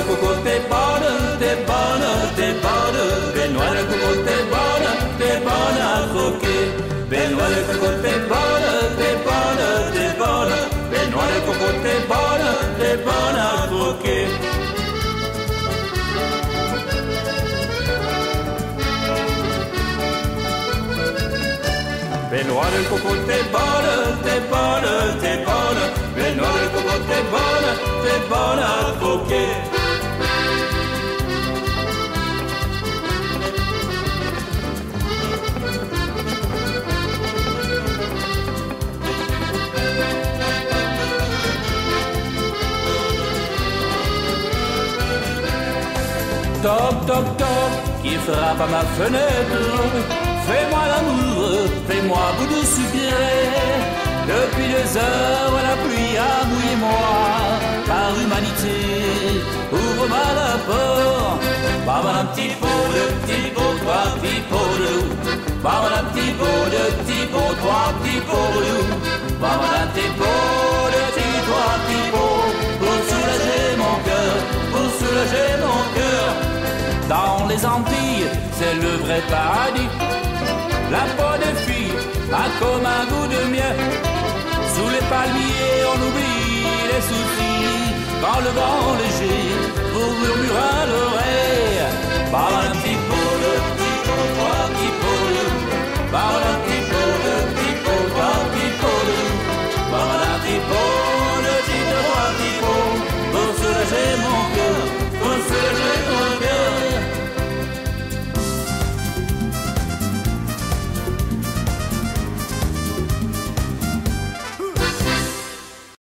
de coco, t'es bonne, t'es bonne, t'es bonne. Belle noix de coco, t'es bonne à croquer. Belle noix de coco, t'es bonne, t'es bonne, t'es bonne. Belle noix de coco, t'es bonne à croquer. Belle noix de coco, t'es bonne, t'es bonne, t'es bonne. Belle noix de coco, t'es bonne à croquer. Toc, toc, toc, qui frappe à ma fenêtre. Fais-moi l'amour, fais-moi bout de sucré. Depuis 2 heures, la pluie a mouillé moi. Par humanité, ouvre-moi la porte. Maman, un petit pot de petit pot, 3 petits pots de loup. Maman, un petit pot de petit pot, 3 petits pots de loup. Maman, un petit pot de petit, 3 petits pots. Pour soulager mon cœur, pour soulager mon cœur. Dans les Antilles, c'est le vrai paradis. La peau des filles a comme un goût de miel. Sous les palmiers, on oublie les soucis. Quand le vent léger vous murmure à l'oreille, par un petit